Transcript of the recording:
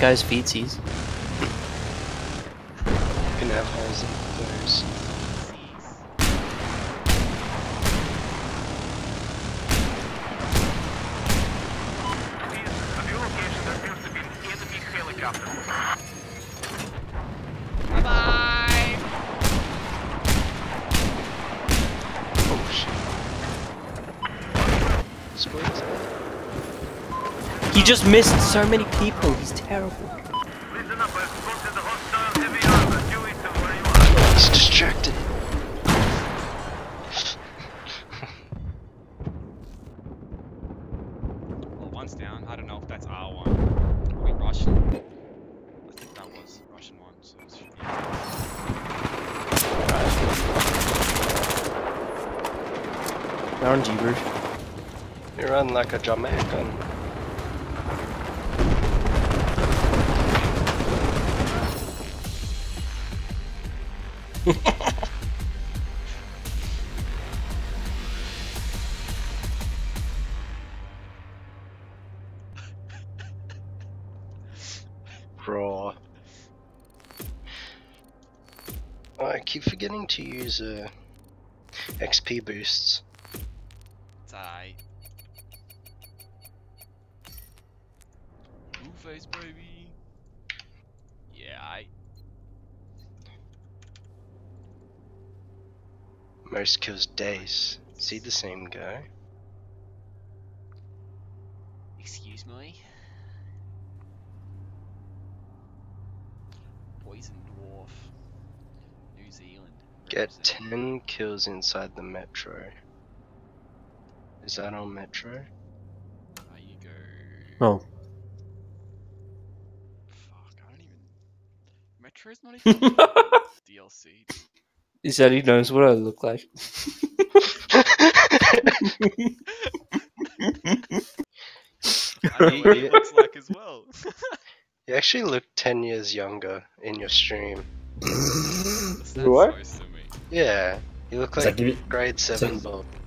guy's feetsies. You can have holes in those. Bye-bye! Oh shit. Squeeze. He just missed so many people. He's terrible. He's distracted. Well, one's down. I don't know if that's R1. Are we Russian? I think that was Russian one, so it should be. They're on G roof. You run like a Jamaican. Raw. Oh, I keep forgetting to use XP boosts. It's aight. Blue face, baby. Yeah, aight. Most kills days. See the same guy? Excuse me? Poison Dwarf. New Zealand. Get represent. 10 kills inside the metro. Is that on metro? There you go. Oh. Fuck, I don't even. Metro's not even DLC. He said he knows what I look like. I know what he looks like as well. You actually look 10 years younger in your stream. That's What? so to me. Yeah, you look Does like that give you- grade 7 so- build.